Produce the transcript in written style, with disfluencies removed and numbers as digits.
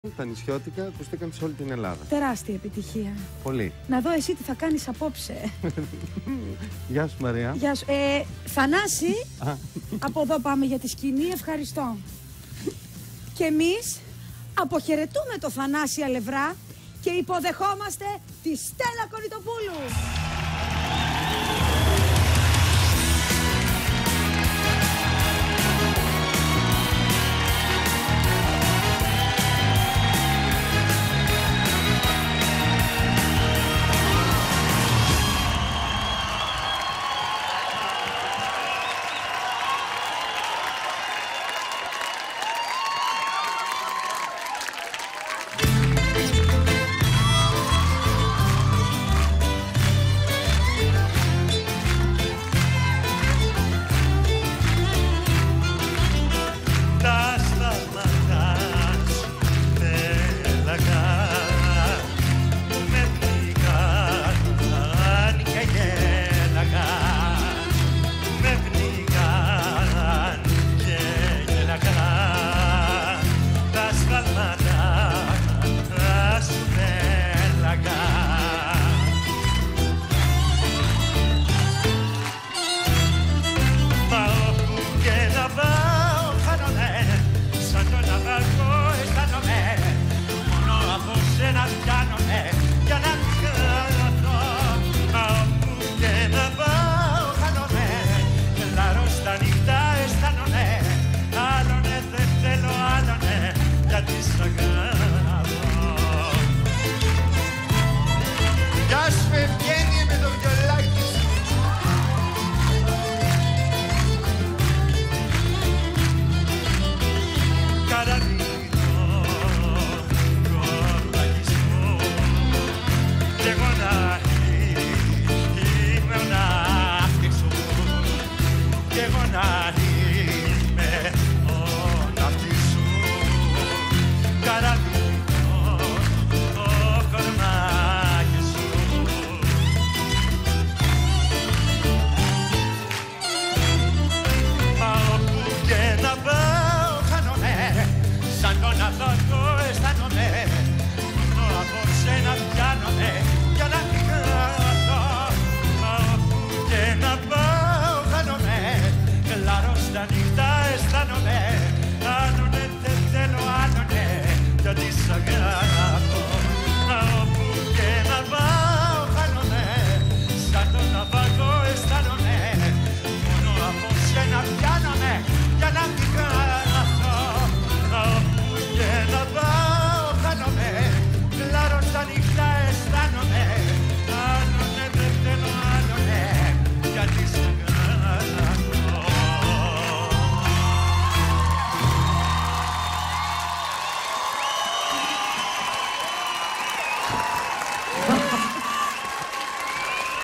Τα νησιώτικα ακουστήκαν σε όλη την Ελλάδα. Τεράστια επιτυχία. Πολύ. Να δω εσύ τι θα κάνεις απόψε. Γεια σου Μαρία. Γεια σου. Θανάση, από εδώ πάμε για τη σκηνή. Ευχαριστώ. Και εμείς αποχαιρετούμε το Θανάση Αλευρά και υποδεχόμαστε τη Στέλλα Κοριτοπούλου. Las palmas